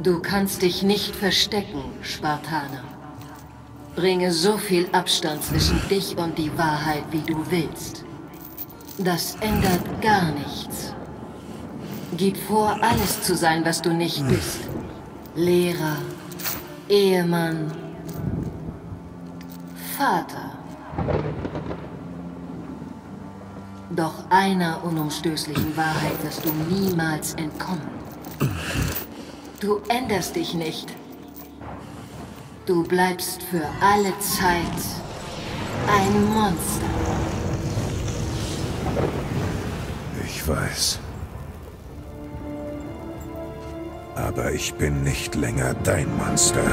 Du kannst dich nicht verstecken, Spartaner. Bringe so viel Abstand zwischen dich und die Wahrheit, wie du willst. Das ändert gar nichts. Gib vor, alles zu sein, was du nicht bist. Lehrer, Ehemann, Vater. Doch einer unumstößlichen Wahrheit wirst du niemals entkommen. Du änderst dich nicht. Du bleibst für alle Zeit ein Monster. Ich weiß. Aber ich bin nicht länger dein Monster.